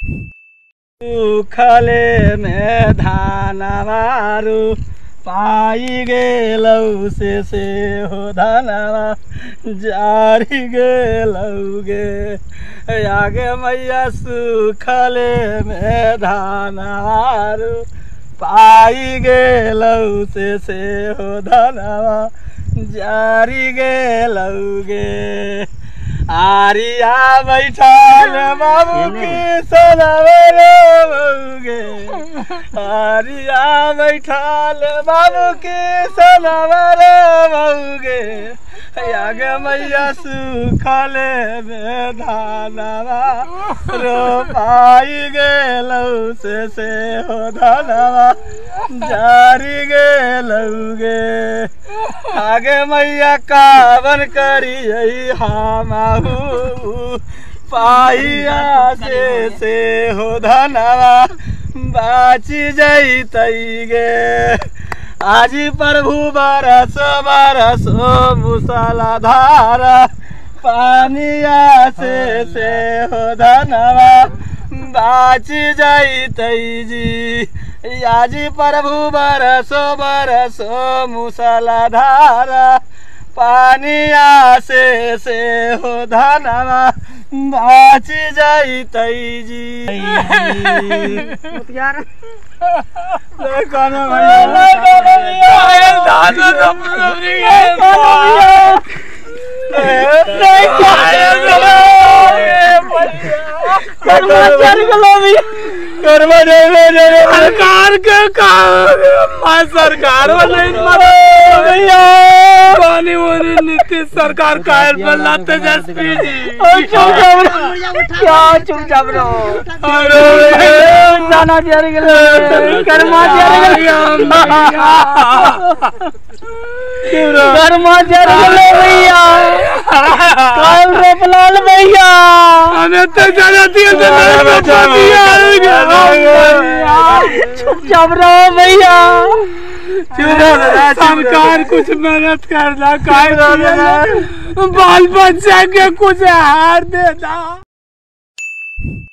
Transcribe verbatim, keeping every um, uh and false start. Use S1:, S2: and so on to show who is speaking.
S1: सुखले में धानवारू पाई गेलौ से से हो धनवा जारी गेलौ गे आगे मैया सुखले में धानवारू पाई गेलौ से से हो धनवा जारी गेलौ गे आरिया बैठल बाबू की सनवरे आरिया बैठल बाबू की सनवरे बउगे आगे मैया सुखले में धानवा रोपाई गेलौ से से हो धनवा जारी गेलौ गे आगे मैया कावन करियै हमहु पाइया से से हो धनवा बाची जैतै गे आज प्रभु बरस बरस मूसलाधार पानिया से से हो धनवा बाची जैतै जी आज प्रभु बरस बरस मूसलाधार पानिया से से हो धनवा बाची जैतै जी यार कौन सरकार के सरकार पानी वानी नीतीश सरकार कायल बल्ला तेजस्वी जी क्या चुप चाप रहो जाना कर्मा कर्मा भैया काल रोपलाल भैया हमें तो जाती चुप चाप रहो भैया सरकार कुछ मेहनत करना बाल बच्चा के कुछ हार देना।